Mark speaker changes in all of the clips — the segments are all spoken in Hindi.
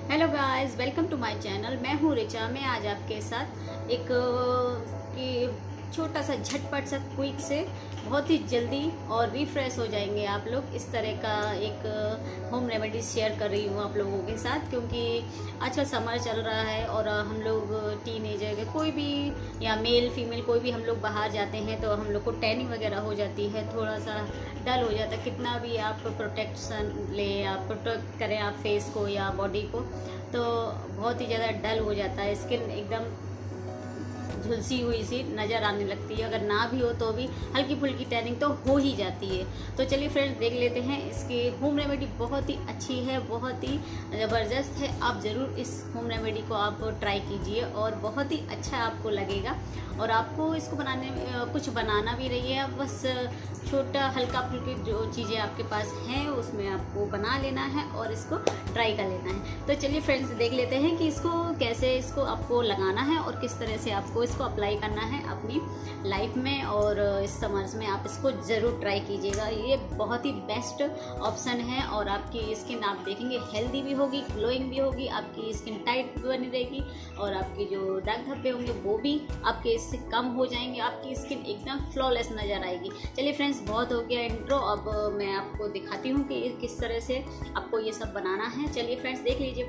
Speaker 1: Hello guys, welcome to my channel. मैं हूँ रिचा। मैं आज आपके साथ एक छोटा सा झटपट सा क्विक से बहुत ही जल्दी और रिफ्रेश हो जाएंगे आप लोग, इस तरह का एक होम रेमेडी शेयर कर रही हूँ आप लोगों के साथ। क्योंकि आजकल समर चल रहा है और हम लोग टीनेजर कोई भी या मेल फीमेल कोई भी हम लोग बाहर जाते हैं तो हम लोग को टैनिंग वगैरह हो जाती है, थोड़ा सा डल हो जाता है। कितना भी आप प्रोटेक्शन ले या प्रोटेक्ट करें आप फेस को या बॉडी को, तो बहुत ही ज़्यादा डल हो जाता है। स्किन एकदम झुलसी हुई सी नज़र आने लगती है। अगर ना भी हो तो भी हल्की फुल्की टैनिंग तो हो ही जाती है। तो चलिए फ्रेंड्स, देख लेते हैं। इसकी होम रेमेडी बहुत ही अच्छी है, बहुत ही ज़बरदस्त है। आप ज़रूर इस होम रेमेडी को आप ट्राई कीजिए और बहुत ही अच्छा आपको लगेगा। और आपको इसको बनाने में कुछ बनाना भी नहीं है, बस छोटा हल्का फुल्की जो चीज़ें आपके पास हैं उसमें आपको बना लेना है और इसको ट्राई कर लेना है। तो चलिए फ्रेंड्स, देख लेते हैं कि इसको कैसे इसको आपको लगाना है और किस तरह से आपको इसको अप्लाई करना है अपनी लाइफ में। और इस समर्स में आप इसको ज़रूर ट्राई कीजिएगा। ये बहुत ही बेस्ट ऑप्शन है और आपकी स्किन आप देखेंगे हेल्दी भी होगी, ग्लोइंग भी होगी, आपकी स्किन टाइट भी बनी रहेगी और आपके जो दाग धब्बे होंगे वो भी आपके इससे कम हो जाएंगे। आपकी स्किन एकदम फ्लॉलेस नज़र आएगी। चलिए फ्रेंड्स, बहुत हो गया इंट्रो। अब मैं आपको दिखाती हूँ कि किस तरह से आपको ये सब बनाना है। चलिए फ्रेंड्स, देख लीजिए।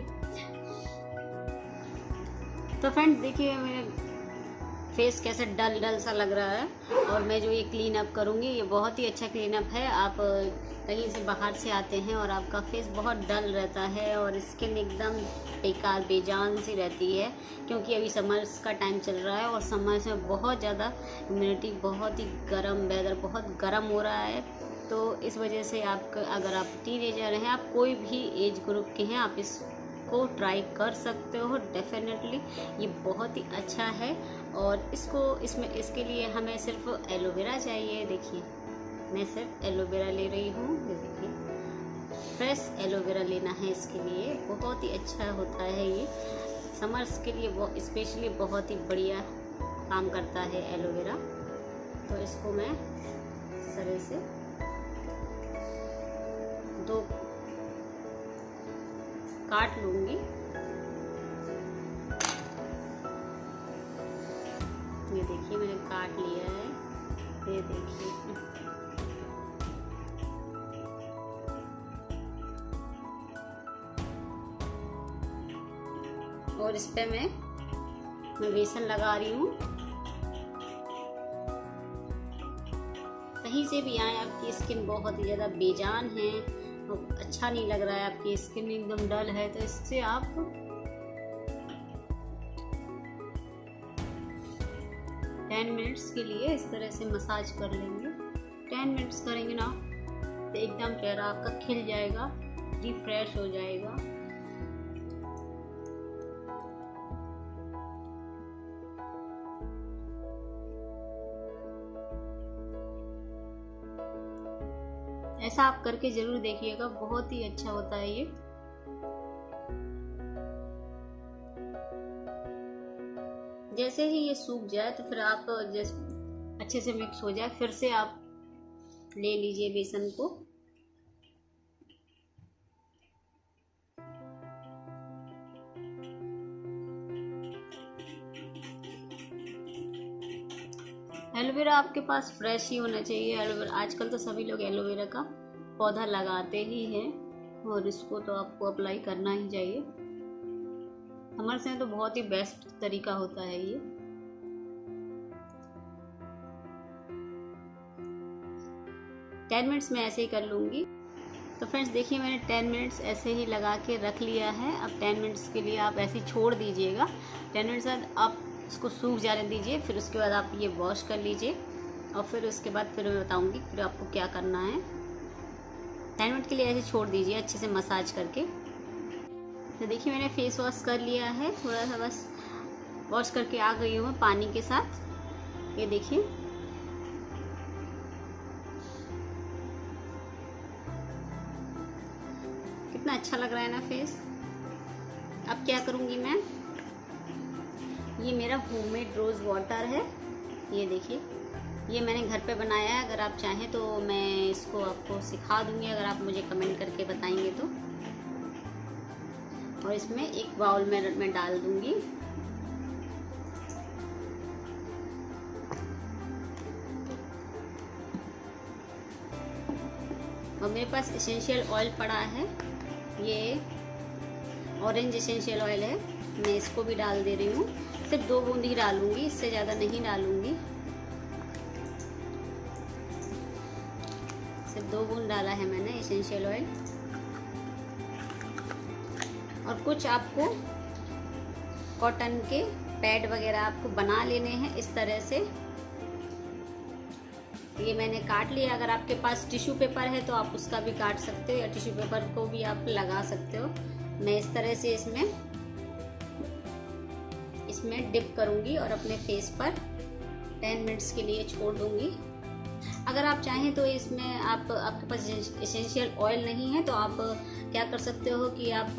Speaker 1: तो फ्रेंड्स देखिए, मेरे फेस कैसे डल सा लग रहा है और मैं जो ये क्लीन अप करूँगी ये बहुत ही अच्छा क्लीन अप है। आप कहीं से बाहर से आते हैं और आपका फेस बहुत डल रहता है और स्किन एकदम बेकार बेजान सी रहती है, क्योंकि अभी समर्स का टाइम चल रहा है और समर्स में बहुत ज़्यादा ह्यूमिडिटी, बहुत ही गर्म वेदर, बहुत गर्म हो रहा है। तो इस वजह से आप अगर आप टीनेजर हैं, आप कोई भी एज ग्रुप के हैं, आप इसको ट्राई कर सकते हो डेफिनेटली। ये बहुत ही अच्छा है। और इसके लिए हमें सिर्फ एलोवेरा चाहिए। देखिए, मैं सिर्फ एलोवेरा ले रही हूँ। ये देखिए, फ्रेश एलोवेरा लेना है इसके लिए। बहुत ही अच्छा होता है ये समर्स के लिए, वो स्पेशली बहुत ही बढ़िया काम करता है एलोवेरा। तो इसको मैं इस तरह से दो काट लूँगी। ये देखिए, मैंने काट लिया है। ये देखिए, और इस पे मैं बेसन लगा रही हूँ। कहीं से भी आए, आपकी स्किन बहुत ही ज़्यादा बेजान है, अच्छा नहीं लग रहा है, आपकी स्किन एकदम डल है, तो इससे आप 10 मिनट्स के लिए इस तरह से मसाज कर लेंगे। 10 मिनट्स करेंगे ना तो एकदम चेहरा आपका खिल जाएगा, रिफ्रेश हो जाएगा। ऐसा आप करके जरूर देखिएगा, बहुत ही अच्छा होता है ये। जैसे ही ये सूख जाए तो फिर आप अच्छे से मिक्स हो जाए, फिर से आप ले लीजिए बेसन को। एलोवेरा आपके पास फ्रेश ही होना चाहिए। एलोवेरा आजकल तो सभी लोग एलोवेरा का पौधा लगाते ही हैं और इसको तो आपको अप्लाई करना ही चाहिए। हमारे से तो बहुत ही बेस्ट तरीका होता है ये। टेन मिनट्स में ऐसे ही कर लूँगी। तो फ्रेंड्स देखिए, मैंने 10 मिनट्स ऐसे ही लगा के रख लिया है। अब 10 मिनट्स के लिए आप ऐसे ही छोड़ दीजिएगा। 10 मिनट्स बाद आप इसको सूख जाने दीजिए। फिर उसके बाद आप ये वॉश कर लीजिए और फिर उसके बाद फिर मैं बताऊँगी फिर आपको क्या करना है। 10 मिनट के लिए ऐसे छोड़ दीजिए अच्छे से मसाज करके। तो देखिए, मैंने फेस वॉश कर लिया है, थोड़ा सा बस वॉश करके आ गई हूँ मैं पानी के साथ। ये देखिए, कितना अच्छा लग रहा है ना फेस। अब क्या करूँगी मैं, ये मेरा होममेड रोज़ वाटर है। ये देखिए, ये मैंने घर पे बनाया है। अगर आप चाहें तो मैं इसको आपको सिखा दूँगी, अगर आप मुझे कमेंट करके बताएंगे तो। और इसमें एक बाउल में मैं डाल दूंगी। और मेरे पास एसेंशियल ऑयल पड़ा है, ये ऑरेंज एसेंशियल ऑयल है, मैं इसको भी डाल दे रही हूँ। सिर्फ 2 बूंद ही डालूंगी, इससे ज़्यादा नहीं डालूंगी। सिर्फ 2 बूंद डाला है मैंने एसेंशियल ऑयल। और कुछ आपको कॉटन के पैड वगैरह आपको बना लेने हैं इस तरह से। ये मैंने काट लिया। अगर आपके पास टिश्यू पेपर है तो आप उसका भी काट सकते हो, या टिश्यू पेपर को भी आप लगा सकते हो। मैं इस तरह से इसमें डिप करूंगी और अपने फेस पर 10 मिनट्स के लिए छोड़ दूंगी। अगर आप चाहें तो इसमें आपके पास एसेंशियल ऑयल नहीं है तो आप क्या कर सकते हो कि आप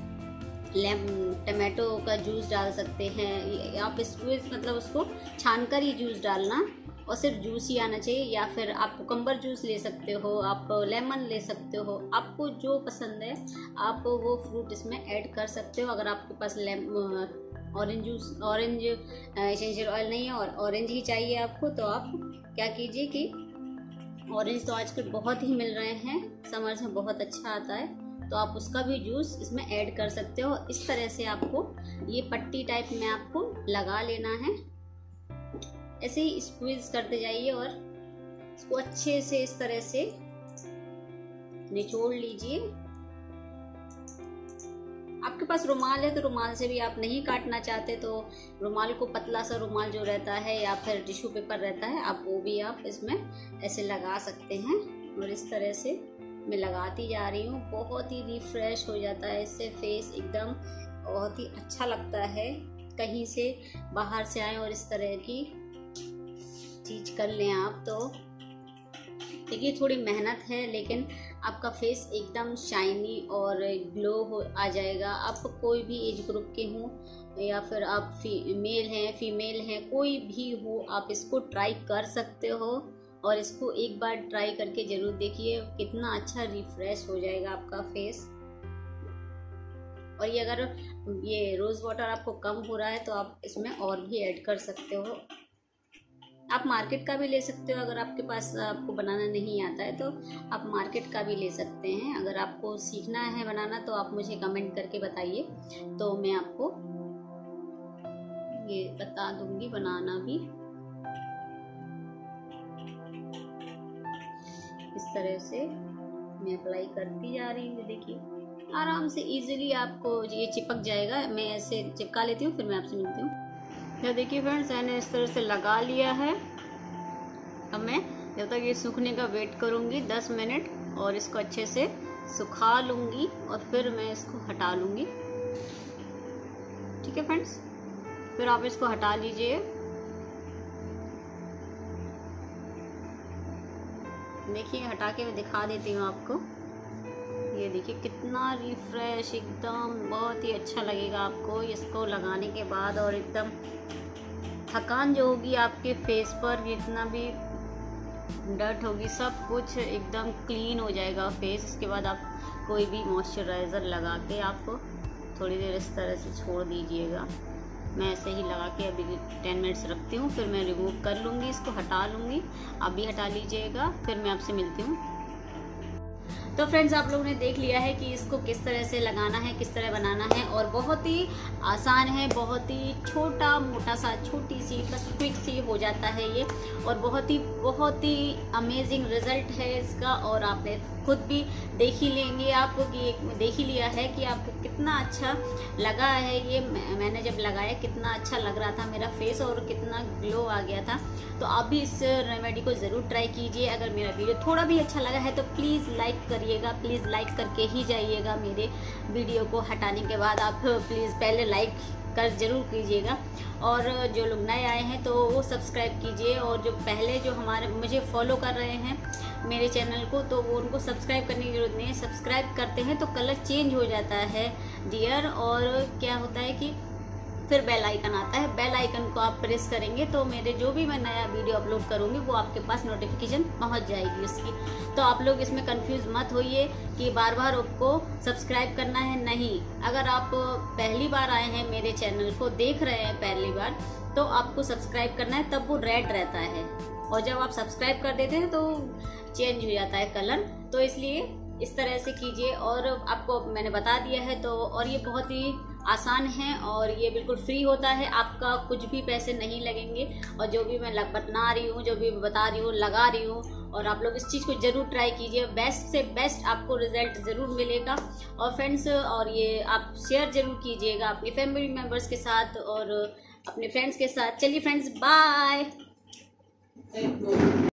Speaker 1: टमाटो का जूस डाल सकते हैं। आप स्क्वीज मतलब उसको छानकर ही जूस डालना, और सिर्फ जूस ही आना चाहिए। या फिर आप कुकम्बर जूस ले सकते हो, आप लेमन ले सकते हो, आपको जो पसंद है आप वो फ्रूट इसमें ऐड कर सकते हो। अगर आपके पास ऑरेंज एसेंशियल ऑयल नहीं है और ऑरेंज ही चाहिए आपको, तो आप क्या कीजिए कि ऑरेंज तो आजकल बहुत ही मिल रहे हैं, समर में बहुत अच्छा आता है, तो आप उसका भी जूस इसमें ऐड कर सकते हो। इस तरह से आपको ये पट्टी टाइप में आपको लगा लेना है। ऐसे ही स्क्वीज करते जाइए और इसको अच्छे से इस तरह से निचोड़ लीजिए। आपके पास रुमाल है तो रुमाल से भी, आप नहीं काटना चाहते तो रुमाल को, पतला सा रुमाल जो रहता है या फिर टिश्यू पेपर रहता है, आप वो भी आप इसमें ऐसे लगा सकते हैं। और इस तरह से मैं लगाती जा रही हूँ। बहुत ही रिफ्रेश हो जाता है इससे, फेस एकदम बहुत ही अच्छा लगता है। कहीं से बाहर से आए और इस तरह की चीज कर लें आप, तो देखिए थोड़ी मेहनत है लेकिन आपका फेस एकदम शाइनी और ग्लो हो आ जाएगा। आप कोई भी एज ग्रुप के हों या फिर आप मेल हैं फीमेल हैं, कोई भी हो, आप इसको ट्राई कर सकते हो। और इसको एक बार ट्राई करके जरूर देखिए, कितना अच्छा रिफ्रेश हो जाएगा आपका फेस। और ये अगर ये रोज वाटर आपको कम हो रहा है तो आप इसमें और भी ऐड कर सकते हो। आप मार्केट का भी ले सकते हो, अगर आपके पास आपको बनाना नहीं आता है तो आप मार्केट का भी ले सकते हैं। अगर आपको सीखना है बनाना तो आप मुझे कमेंट करके बताइए, तो मैं आपको ये बता दूंगी बनाना भी। इस तरह से मैं अप्लाई करती जा रही हूँ। देखिए आराम से इजीली आपको ये चिपक जाएगा। मैं ऐसे चिपका लेती हूँ, फिर मैं आपसे मिलती हूँ। यह देखिए फ्रेंड्स, मैंने इस तरह से लगा लिया है। अब मैं जब तक ये सूखने का वेट करूँगी 10 मिनट, और इसको अच्छे से सुखा लूँगी और फिर मैं इसको हटा लूँगी। ठीक है फ्रेंड्स, फिर आप इसको हटा लीजिए। देखिए हटा के मैं दिखा देती हूँ आपको। ये देखिए कितना रिफ्रेश, एकदम बहुत ही अच्छा लगेगा आपको इसको लगाने के बाद। और एकदम थकान जो होगी आपके फेस पर, जितना भी डर्ट होगी, सब कुछ एकदम क्लीन हो जाएगा फेस। इसके बाद आप कोई भी मॉइस्चराइज़र लगा के आपको थोड़ी देर इस तरह से छोड़ दीजिएगा। मैं ऐसे ही लगा के अभी 10 मिनट्स रखती हूँ, फिर मैं रिमूव कर लूँगी, इसको हटा लूँगी। आप भी हटा लीजिएगा, फिर मैं आपसे मिलती हूँ। तो फ्रेंड्स, आप लोगों ने देख लिया है कि इसको किस तरह से लगाना है, किस तरह बनाना है, और बहुत ही आसान है, बहुत ही छोटा मोटा सा, छोटी सी बस क्विक सी हो जाता है ये। और बहुत ही अमेजिंग रिजल्ट है इसका। और आपने खुद भी देख ही लेंगे, आपको कि देख ही लिया है कि आपको कितना अच्छा लगा है ये। मैंने जब लगाया कितना अच्छा लग रहा था मेरा फेस और कितना ग्लो आ गया था। तो आप भी इस रेमेडी को ज़रूर ट्राई कीजिए। अगर मेरा वीडियो थोड़ा भी अच्छा लगा है तो प्लीज़ लाइक करिएगा, प्लीज़ लाइक करके ही जाइएगा। मेरे वीडियो को हटाने के बाद आप प्लीज़ पहले लाइक कर जरूर कीजिएगा। और जो लोग नए आए हैं तो वो सब्सक्राइब कीजिए, और जो पहले जो मुझे फॉलो कर रहे हैं मेरे चैनल को, तो वो उनको सब्सक्राइब करने की ज़रूरत नहीं है। सब्सक्राइब करते हैं तो कलर चेंज हो जाता है डियर। और क्या होता है कि फिर बेल आइकन आता है, बेल आइकन को आप प्रेस करेंगे तो मेरे जो भी मैं नया वीडियो अपलोड करूंगी वो आपके पास नोटिफिकेशन पहुंच जाएगी उसकी। तो आप लोग इसमें कंफ्यूज मत होइए कि बार बार आपको सब्सक्राइब करना है, नहीं। अगर आप पहली बार आए हैं मेरे चैनल को देख रहे हैं पहली बार, तो आपको सब्सक्राइब करना है, तब वो रेड रहता है, और जब आप सब्सक्राइब कर देते हैं तो चेंज हो जाता है कलर। तो इसलिए इस तरह से कीजिए, और आपको मैंने बता दिया है तो। और ये बहुत ही आसान है और ये बिल्कुल फ्री होता है, आपका कुछ भी पैसे नहीं लगेंगे। और जो भी मैं बना रही हूँ, जो भी बता रही हूँ, लगा रही हूँ, और आप लोग इस चीज़ को जरूर ट्राई कीजिए, बेस्ट से बेस्ट आपको रिजल्ट जरूर मिलेगा। और फ्रेंड्स, और ये आप शेयर जरूर कीजिएगा अपनी फैमिली मेम्बर्स के साथ और अपने फ्रेंड्स के साथ। चलिए फ्रेंड्स, बाय।